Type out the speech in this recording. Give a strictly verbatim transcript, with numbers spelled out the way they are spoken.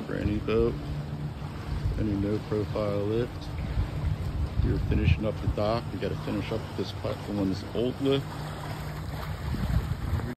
for any boat, any no profile lift. You're finishing up the dock. You got to finish up this platform on this old lift.